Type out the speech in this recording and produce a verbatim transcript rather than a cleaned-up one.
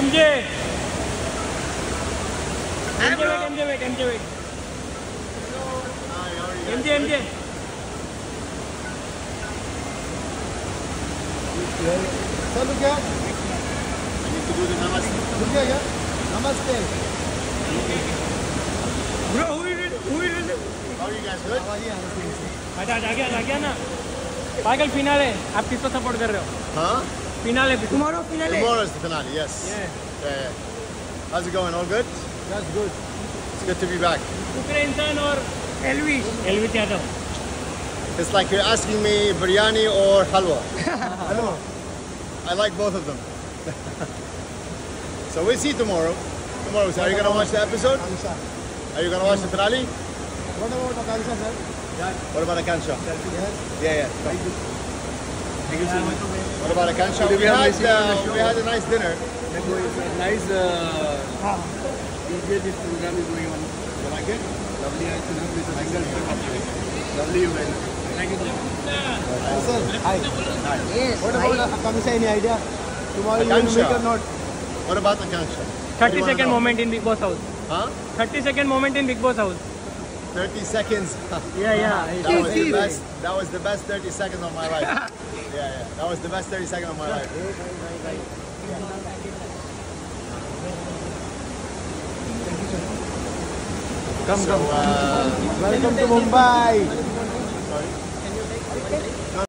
M J. M J wait, M J wait, M J wait. M J, M J. Sir, look here. I need to do the namaste. Look here, namaste. Bro, who is it? Who is it? How are you guys? Good? आजा आ गया आ गया ना पागल finale आप किसको support कर रहे हो हाँ finale tomorrow finale tomorrow is the finale yes yeah yeah, yeah. How's it going all good That's good it's good to be back Ukraine son or Elvis Elvis Yadav it's like you're asking me biryani or halwa Hello I like both of them so we'll see tomorrow tomorrow so are you gonna watch the episode are you gonna watch the finale What about Akansha, sir? What about Akansha? Yes. Yeah, yeah. Thank you. Thank you so much. What about Akansha? We had, uh, we had a nice dinner. Nice uh, this program is going on. You like it? Lovely. I should have this myself. Lovely event. Thank you so much. Sir, hi. Hi. Yes. What about Akansha? Any idea? Tomorrow you will meet or not? What about Akansha? thirty second moment in Bigg Boss house Huh? thirty second moment in Bigg Boss house thirty seconds. yeah yeah That was the best. That was the best thirty seconds of my life. Yeah, yeah. That was the best thirty seconds of my life. Come, so, come. uh, Welcome to Mumbai.